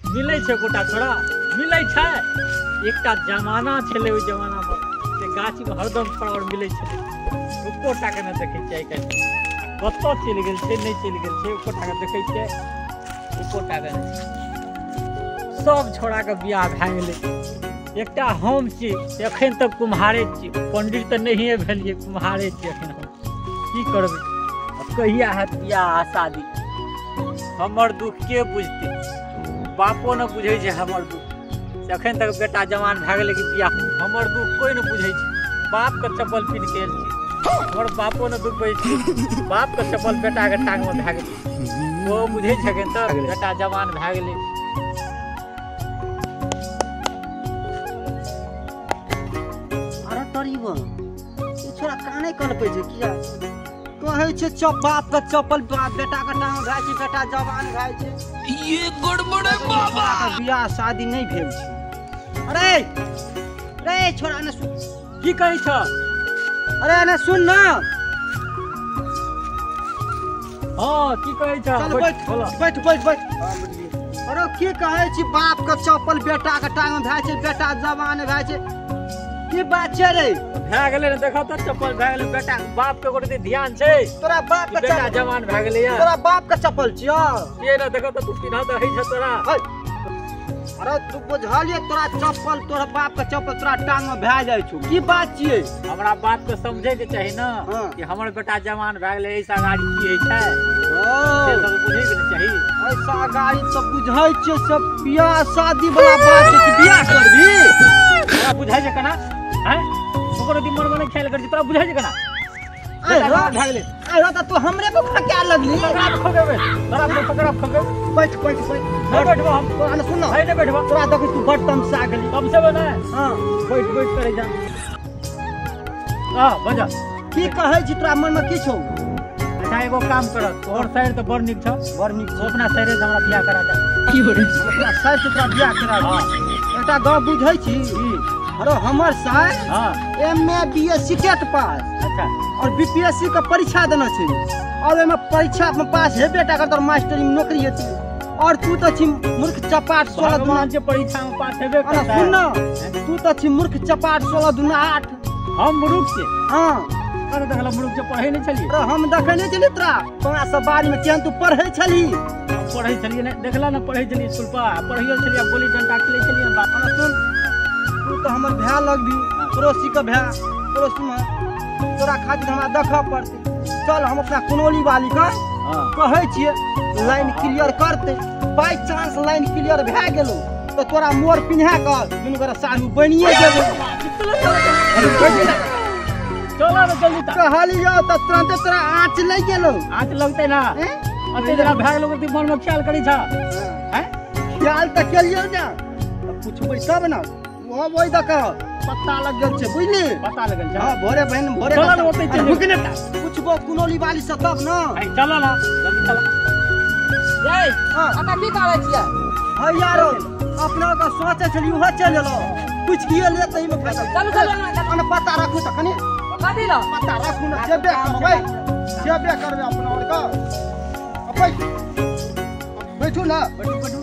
मिले छे गोटा छोड़ा मिले छे एकटा जमाना छले ओइ जमाना में से गाछ में हरदम फड़ावर मिले छे ओकोटा के न देखे छै के कतो चल गेल छै नहीं चल गेल छै ओकोटा के देखे छै ओकोटा के सब छोड़ा के बियाह भ गेले एकटा हम छी एखन तक कुम्हारे छी पंडित त नहीं भेलिए कुम्हारे छी एखन हम की करबे कहिया हैत बियाह शादी हमर दुख के बुझते बापो न बुझे छै हमर दुख एखन तक बेटा जवान भ गेले कि बियाह हमर दुख कोई न बुझे छै बाप के चप्पल पीन के आयल छी हमर बापो न दुख बुझे छै बाप के चप्पल बेटा के टांग में भ गेले वो बुझे छै एखन तक बेटा जवान भ गेले अरे तरीबो ई छोरा काने कलपै छै किया कहै छै बाप के चप्पल बेटा के टांग भाई छै बेटा जवान भाई छै ये गड़बड़ है बाबा बियाह शादी नहीं भेल छै अरे रे छोरा ने सुन की कहै छ अरे ने सुन ना हां की कहै छ चल बैठ बैठ अरे की कहै छी बाप के चप्पल बेटा के टांग भाई छै बेटा जवान भाई छै की बात छै रे भ गेले न देखौ त चप्पल भ गेले बेटा बाप के गोटे ध्यान छै तोरा बाप के बेटा जवान भ गेले या तोरा बाप के चप्पल छियो ये न देखौ त तू पिन्हा द है छ तोरा अरे तू बुझलिए तोरा चप्पल तोरा बाप के चप्पल तोरा टांग में भए जाय छौ की बात छियै हमरा बात के समझे के चाही न कि हमर बेटा जवान भ गेले ऐसा गाड़ी की है छै से सब बुझे के चाही ऐसा गाड़ी सब बुझै छै सब बियाह शादी वाला बात छै कि बियाह करबी तोरा बुझाय छै कना हैं ओकरो दिमाग में नहीं खेल कर तोरा बुझाय छै कना अरे तो हमरे को क्या लगली पकड़ा खगेबे तोरा को पकड़ा खगे बैठ नहीं बैठबो हम तोरा सुन ना नहीं बैठबो तोरा देखि तू बड़ तमसा गेली कब से बना हां बैठ करे जा हां बजा की कहै छी तोरा मन में की छौ अच्छा एगो काम कर तोहर शहर तो बड़ निक छ बड़ निक अपना शहर से हमरा बियाह करा जा की हो रे अपना शहर से तोरा बियाह करा हां एटा गांव बुझै छी अरे हमर साहब हां एमए बीएससी टेट पास अच्छा और बीपीएससी का परीक्षा देना छै और एमे परीक्षा में पास हेबे टा कर तोर मास्टरी में नौकरी हेतै और तू तो छी मूर्ख चपाट 16 दुना जे परीक्षा में पास हेबे करता सुन ना तू तो छी मूर्ख चपाट 16 दुना 8 हम मूर्ख छी हां अरे देखला मूर्ख जे पढ़ै नहीं छलिए अरे हम देखै नहीं छली तोरा तोरा सब बारी में केन तू पढ़ै छली पढ़ै छलिए नहीं देखला ना पढ़ै छलिए स्कूल पर पढ़ियो छलिए गोली डंडा खेलै छलिए बात सुन तू तो हमर भै लगबी पड़ोसी का भै पड़ोसी में तोरा खातिर हमरा देखा पड़ते चल हम अपना कुनोली वाली का कहै छियै लाइन क्लियर करते बाय चांस लाइन क्लियर भै गेलो तो तोरा मोर पिन्हा के दुनु गोरा सालू बनिए जेबो चलो ना जल्दी त कहलियो त तुरंत तोरा आँच लग गेलो आँच लगते ना अते जरा भाग लोग के मन में ख्याल करी छ हैं ख्याल त केलियो ना पूछबै तब ना वो वही दक पता लग गेल छै बुझली पता लगल छ हां भोरे बहन भोरे चलो ना ओते चल रुकने ता पूछबो कुनोली वाली से तब ना चलो ना जल्दी चलो जय आता की करे छियै हां यारो अपना का सोचे छली उहो चल लो पूछ किए ले तई में फायदा चलो ना अन पता रखू त कनी कथि ला पता रखू ना जेबे करबे अपना और का अबै बैठू ना बैठू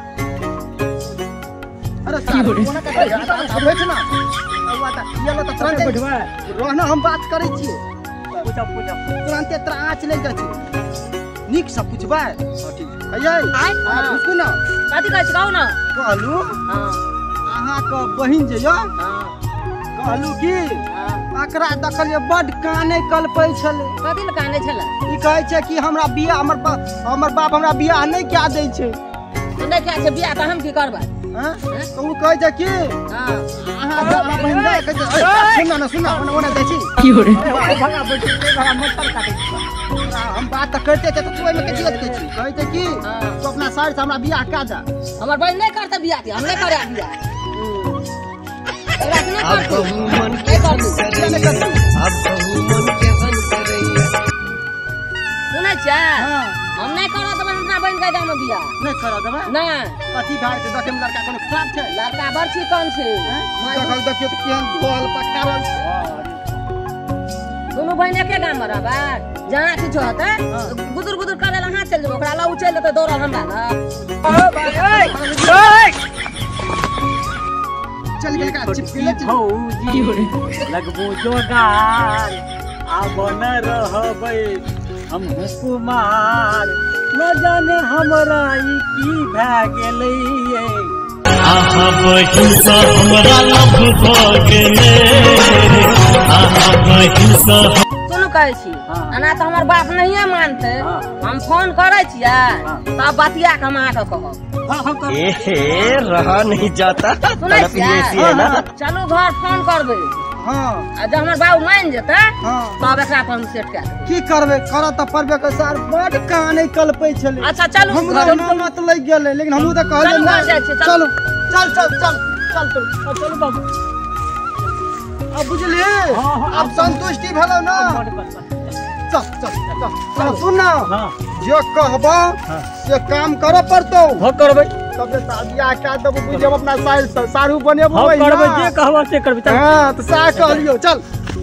अरे की हो कोना का बैठ ना आता ये लो त तुरंत बैठवा रहना हम बात करै छी पूछा तुरंत तोरा आँच लग जाइ छै निक से पूछबै ठीक है हां उसको ना कथि कहै छी कहू ना कहलू हां अहाँ के बहिन जे यो हां कहलू की एकरा देखलिए बड काने कलपै छले कथि ल काने छले ई कहै छै कि हमरा बियाह हमर बाप हमरा बियाह नहीं क्या दै छै तो नहीं क्या छै बियाह त हम की करबै हां तो उ कहै छै कि हां अहाँ अपना बहिन दे कहै छै सुन ना ओने दै छी की हो रे भगा बैठ भगा मोटर काटे हम बात त करते थे तो तू में के दियत कहै छी कहै छै कि तू अपना साइड से हमरा बियाह का जा हमर बहिन नहीं करते बियाह हम नहीं करे बियाह अब कहू मन के बन करैया अब कहू मन के बन करैया सुनै छै हम नहीं करा देबै हमरा बहिन के गाम में बियाह नहीं करा देबै नहीं कथि भाग के देखे में लड़का कोनो खराब छै लड़का बड़ चिकन छै देखौ देखियो त केहन गोल पखारल छै दोनों बहन एके गाम में रहबै जहाँ किछो होतै गुदुर गुदुर करे ला हाथ चल जेबै ओकरा ला उचल लेतै दौड़ल हमरा ला चिपकिले भौजी लगबो जोगार आब न रहबै हम कुमार न जाने हमरा ई की भए गेलै आहा बहिन सा हमरा लभ भ गेले आहा बहिन सा सुनू कहै छी एना तऽ हमर बाप नहिये मानते हम फोन करै छियै तब बतिया के हम अहाँके कहब ए रहा नहीं जाता सुनै छियै चलू घर फोन करबै हाँ आ जब हमर बाबू मान जेतै तब एकरा पर हम सेट कए देबै की करबै करऽ तऽ पड़बे कर सर बड काने कलपै छलै अच्छा चलू हमरा घर हिम्मत लग गेलै लेकिन हमहू तऽ कहलियै चलू, नहीं जाइ छी, चलू चल चल चल चल चल चल बाबू अब बुझलिए अब संतुष्टि भेलौ ना चल चल चल चल सुन ना जे कहबो से काम करऽ पड़तौ हो करबै तब जे शादिया कए देबो बुझब अपना साइल सारू बनेबो हो करबै जे कहबो से करबै हां तऽ सा कहलियो चल